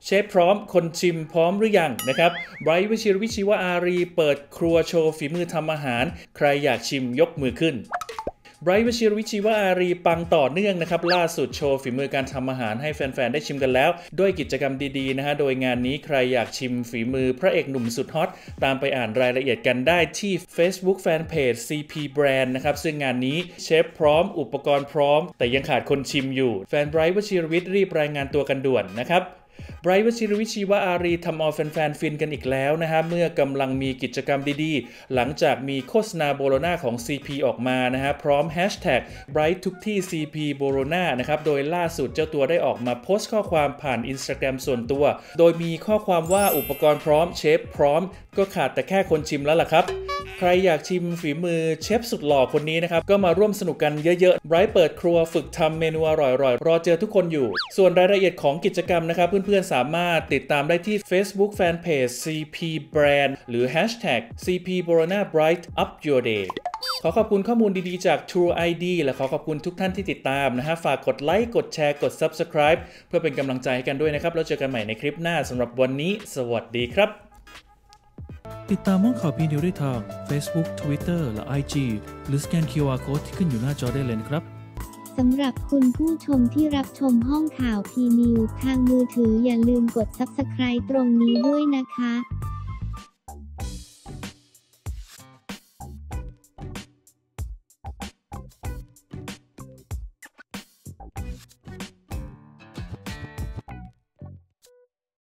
เชฟพร้อมคนชิมพร้อมหรือยังนะครับไบรท์วชิรวิชีวอารีเปิดครัวโชว์ฝีมือทำอาหารใครอยากชิมยกมือขึ้นไบรท์วชิรวิชีวอารีปังต่อเนื่องนะครับล่าสุดโชว์ฝีมือการทำอาหารให้แฟนๆได้ชิมกันแล้วด้วยกิจกรรมดีๆนะฮะโดยงานนี้ใครอยากชิมฝีมือพระเอกหนุ่มสุดฮอตตามไปอ่านรายละเอียดกันได้ที่ Facebook Fanpage CP Brand นะครับซึ่งงานนี้เชฟพร้อมอุปกรณ์พร้อมแต่ยังขาดคนชิมอยู่แฟนไบรท์วชิรวิทย์รีบรายงานตัวกันด่วนนะครับไบรท์วชิรวิชีวอารีทำเอาแฟนๆฟินกันอีกแล้วนะฮะเมื่อกำลังมีกิจกรรมดีๆหลังจากมีโฆษณาโบโลนาของ CP ออกมานะฮะพร้อมแฮชแท็กไบรท์ทุกที่ CP โบโลนานะครับโดยล่าสุดเจ้าตัวได้ออกมาโพสต์ข้อความผ่าน Instagram ส่วนตัวโดยมีข้อความว่าอุปกรณ์พร้อมเชฟพร้อมก็ขาดแต่แค่คนชิมแล้วล่ะครับใครอยากชิมฝีมือเชฟสุดหล่อคนนี้นะครับก็มาร่วมสนุกกันเยอะๆไบรท์เปิดครัวฝึกทำเมนูอร่อยๆรอเจอทุกคนอยู่ส่วนรายละเอียดของกิจกรรมนะครับเพื่อนๆสามารถติดตามได้ที่ Facebook Fanpage CP Brand หรือ Hashtag CP Borona Bright Up Your Day ขอขอบคุณข้อมูลดีๆจาก True ID และขอขอบคุณทุกท่านที่ติดตามนะฮะฝากกดไลค์กดแชร์กด Subscribe เพื่อเป็นกำลังใจให้กันด้วยนะครับแล้วเจอกันใหม่ในคลิปหน้าสำหรับวันนี้สวัสดีครับติดตามห้องข่าวพีนิวได้ทาง Facebook Twitter และ IG หรือสแกน QR Code ที่ขึ้นอยู่หน้าจอได้เลยนะครับสำหรับคุณผู้ชมที่รับชมห้องข่าวพีนิวทางมือถืออย่าลืมกด Subscribe ตรงนี้ด้วยนะคะ